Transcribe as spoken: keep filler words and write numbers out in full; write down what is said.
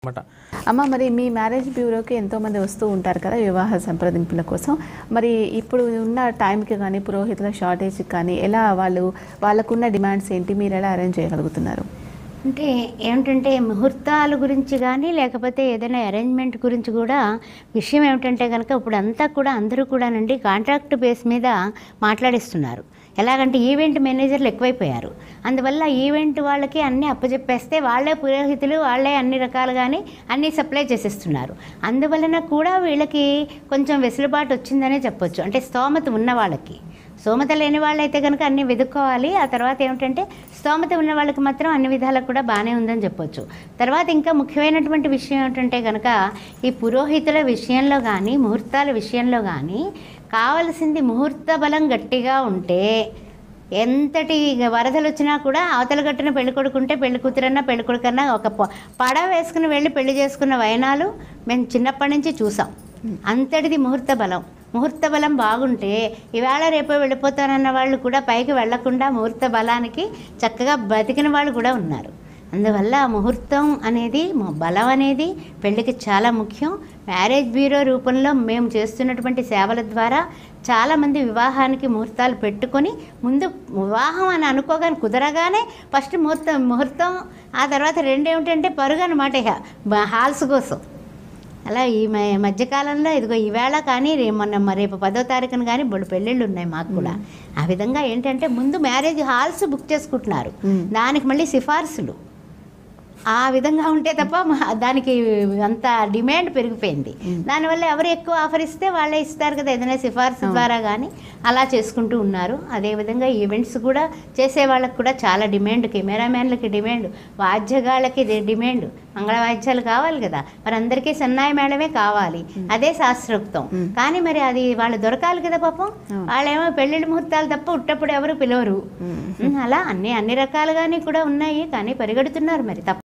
మాట. అమ్మ, మరి మీ మ్యారేజ్ బ్యూరోకి ఎంతోమంది వస్తూ ఉంటారు కదా వివాహ సంప్రదింపుల కోసం. మరి ఇప్పుడు ఉన్న టైంకి కానీ పురోహితుల షార్టేజ్కి కానీ ఎలా వాళ్ళు వాళ్ళకున్న డిమాండ్స్ ఏంటి, మీరు ఎలా అరేంజ్ చేయగలుగుతున్నారు? అంటే ఏమిటంటే ముహూర్తాల గురించి కానీ లేకపోతే ఏదైనా అరేంజ్మెంట్ గురించి కూడా విషయం ఏమిటంటే కనుక ఇప్పుడు అంతా కూడా అందరూ కూడానండి కాంట్రాక్ట్ బేస్ మీద మాట్లాడిస్తున్నారు. ఎలాగంటే ఈవెంట్ మేనేజర్లు ఎక్కువైపోయారు. అందువల్ల ఈవెంట్ వాళ్ళకి అన్నీ అప్పచెప్పేస్తే వాళ్ళే పురోహితులు, వాళ్ళే అన్ని రకాలుగానే అన్నీ సప్లై చేసేస్తున్నారు. అందువలన కూడా వీళ్ళకి కొంచెం వెసులుబాటు వచ్చిందనే చెప్పొచ్చు. అంటే స్తోమత ఉన్న వాళ్ళకి. స్తోమత లేని వాళ్ళైతే కనుక అన్నీ వెతుక్కోవాలి. ఆ తర్వాత ఏమిటంటే స్తోమత ఉన్న వాళ్ళకి మాత్రం అన్ని విధాలకు కూడా బాగానే ఉందని చెప్పొచ్చు. తర్వాత ఇంకా ముఖ్యమైనటువంటి విషయం ఏమిటంటే కనుక ఈ పురోహితుల విషయంలో కానీ ముహూర్తాల విషయంలో కానీ కావలసింది ముహూర్త బలం గట్టిగా ఉంటే ఎంతటి వరదలు వచ్చినా కూడా అవతల గట్టున పెళ్లి కొడుకుంటే పెళ్లి కూతురన్నా పెళ్లి కొడుకన్నా ఒక పడ వేసుకుని వెళ్ళి పెళ్లి చేసుకున్న వైనాలు మేము చిన్నప్పటి నుంచి చూసాం. అంతటిది ముహూర్త బలం. ముహూర్త బలం బాగుంటే ఇవాళ రేపో వెళ్ళిపోతానన్న వాళ్ళు కూడా పైకి వెళ్లకుండా ముహూర్త బలానికి చక్కగా బతికిన వాళ్ళు కూడా ఉన్నారు. అందువల్ల ముహూర్తం అనేది బలం అనేది పెళ్ళికి చాలా ముఖ్యం. మ్యారేజ్ బ్యూరో రూపంలో మేము చేస్తున్నటువంటి సేవల ద్వారా చాలామంది వివాహానికి ముహూర్తాలు పెట్టుకొని ముందు వివాహం అని అనుకోగానే కుదరగానే ఫస్ట్ ముహూర్తం ముహూర్తం ఆ తర్వాత రెండేమిటంటే పరుగు అనమాట. ఇక హాల్స్ కోసం అలా ఈ మధ్యకాలంలో ఇదిగో ఈవేళ కానీ మొన్న రేపు పదో తారీఖున కానీ బొడు పెళ్ళిళ్ళు ఉన్నాయి మాకు కూడా. ఆ విధంగా ఏంటంటే ముందు మ్యారేజ్ హాల్స్ బుక్ చేసుకుంటున్నారు. దానికి మళ్ళీ సిఫార్సులు ఆ విధంగా ఉంటే తప్ప దానికి అంత డిమాండ్ పెరిగిపోయింది. దానివల్ల ఎవరు ఎక్కువ ఆఫర్ ఇస్తే వాళ్ళే ఇస్తారు కదా, ఏదైనా సిఫార్సు ద్వారా కానీ అలా చేసుకుంటూ ఉన్నారు. అదేవిధంగా ఈవెంట్స్ కూడా చేసే వాళ్ళకి కూడా చాలా డిమాండ్, కెమెరామ్యాన్లకి డిమాండ్, వాద్యగాళ్ళకి డిమాండ్, మంగళవాద్యాలు కావాలి కదా, మరి అందరికీ సన్నాయి మేళమే కావాలి, అదే శాస్త్రోక్తం. కానీ మరి అది వాళ్ళు దొరకాలి కదా పాపం. వాళ్ళేమో పెళ్ళిళ్ళ ముహూర్తాలు తప్ప ఉట్టప్పుడు ఎవరు పిలవరు. అలా అన్ని అన్ని రకాలుగానే కూడా ఉన్నాయి. కానీ పరిగెడుతున్నారు మరి తప్ప